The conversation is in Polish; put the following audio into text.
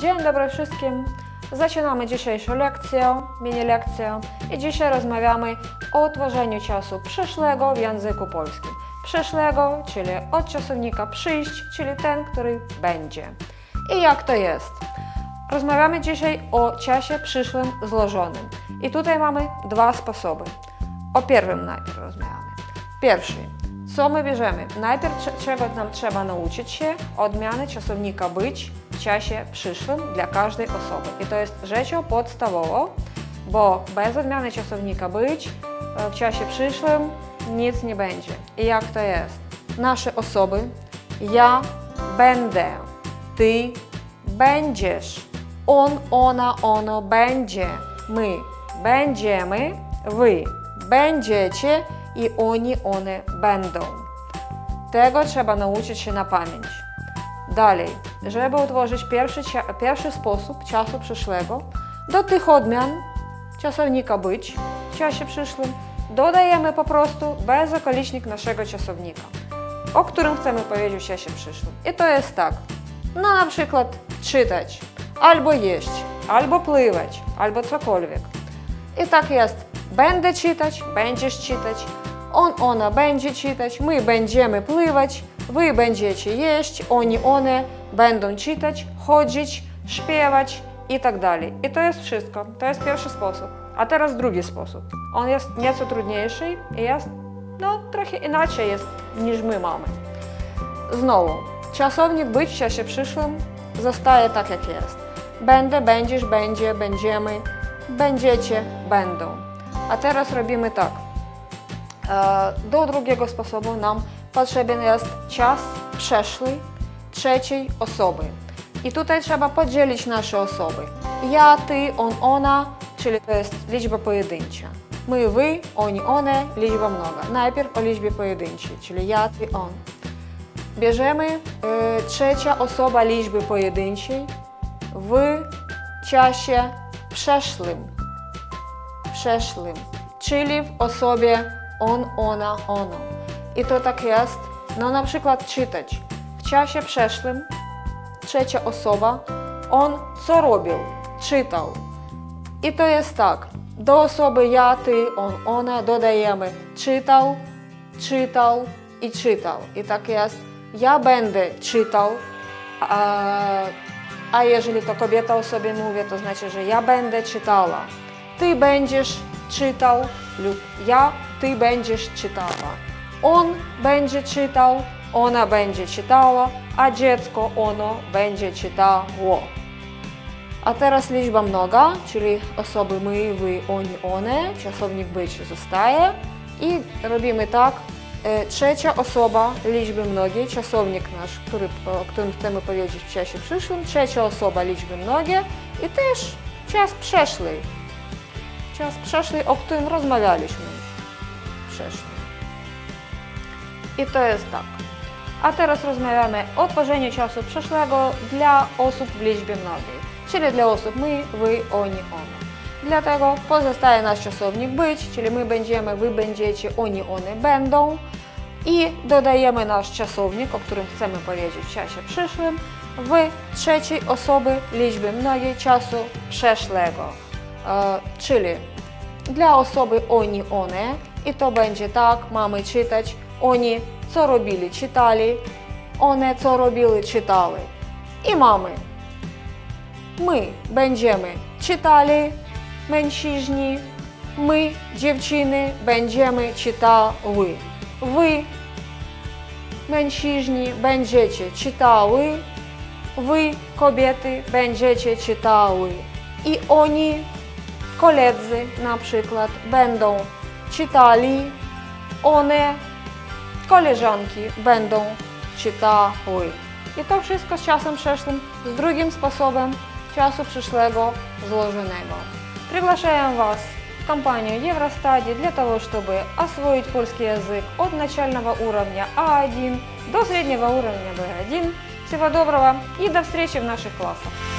Dzień dobry wszystkim. Zaczynamy dzisiejszą lekcję, mini-lekcję i dzisiaj rozmawiamy o tworzeniu czasu przyszłego w języku polskim. Przyszłego, czyli od czasownika przyjść, czyli ten, który będzie. I jak to jest? Rozmawiamy dzisiaj o czasie przyszłym złożonym. I tutaj mamy dwa sposoby. O pierwszym najpierw rozmawiamy. Pierwszy. Co my bierzemy? Najpierw czego nam trzeba nauczyć się? Odmiany czasownika być w czasie przyszłym dla każdej osoby. I to jest rzeczą podstawową, bo bez odmiany czasownika być w czasie przyszłym nic nie będzie. I jak to jest? Nasze osoby, ja będę, ty będziesz, on, ona, ono będzie, my będziemy, wy będziecie i oni, one będą. Tego trzeba nauczyć się na pamięć. Dalej, żeby utworzyć pierwszy sposób czasu przyszłego, do tych odmian czasownika być w czasie przyszłym dodajemy po prostu bezokolicznik naszego czasownika, o którym chcemy powiedzieć w czasie przyszłym. I to jest tak, no na przykład czytać, albo jeść, albo pływać, albo cokolwiek. I tak jest, będę czytać, będziesz czytać, on, ona będzie czytać, my będziemy pływać, wy będziecie jeść, oni, one będą czytać, chodzić, śpiewać i tak dalej. I to jest wszystko. To jest pierwszy sposób. A teraz drugi sposób. On jest nieco trudniejszy i jest, trochę inaczej jest niż my mamy. Znowu, czasownik być w czasie przyszłym zostaje tak jak jest. Będę, będziesz, będzie, będziemy, będziecie, będą. A teraz robimy tak. Do drugiego sposobu nam potrzebny jest czas przeszły trzeciej osoby. I tutaj trzeba podzielić nasze osoby. Ja, ty, on, ona, czyli to jest liczba pojedyncza. My, wy, oni, one, liczba mnoga. Najpierw o liczbie pojedynczej, czyli ja, ty, on. Bierzemy trzecia osoba liczby pojedynczej w czasie przeszłym, czyli w osobie on, ona, ono. I to tak jest, na przykład czytać. W czasie przeszłym trzecia osoba, on co robił? Czytał. I to jest tak, do osoby ja, ty, on, ona dodajemy czytał, czytał i czytał. I tak jest, ja będę czytał, a jeżeli to kobieta o sobie mówi, to znaczy, że ja będę czytała. Ty będziesz czytał lub ty będziesz czytała. On będzie czytał, ona będzie czytała, a dziecko ono będzie czytało. A teraz liczba mnoga, czyli osoby my, wy, oni, one, czasownik być zostaje i robimy tak. Trzecia osoba liczby mnogiej, czasownik nasz, o którym chcemy powiedzieć w czasie przyszłym, trzecia osoba liczby mnogie i też czas przeszły. Czas przeszły, o którym rozmawialiśmy wcześniej. I to jest tak. A teraz rozmawiamy o tworzeniu czasu przyszłego dla osób w liczbie mnogiej, czyli dla osób my, wy, oni, one. Dlatego pozostaje nasz czasownik być, czyli my będziemy, wy będziecie, oni, one będą i dodajemy nasz czasownik, o którym chcemy powiedzieć w czasie przyszłym, w trzeciej osoby liczby mnogiej czasu przeszłego. Czyli dla osoby oni, one i to będzie tak, mamy czytać, oni co robili, czytali, one co robiły, czytały. I mamy, my będziemy czytali, mężczyźni, my, dziewczyny, będziemy czytały. Wy, mężczyźni, będziecie czytały, wy, kobiety, będziecie czytały. I oni, koledzy na przykład, będą czytali, one, koleżanki, będą czytały. I to wszystko z czasem przeszłym, z drugim sposobem czasu przyszłego złożonego. Приглашаем вас в компанию Евроstudy для того, чтобы освоить польский язык от начального уровня А1 до среднего уровня B1. Всего доброго и до встречи в наших классах!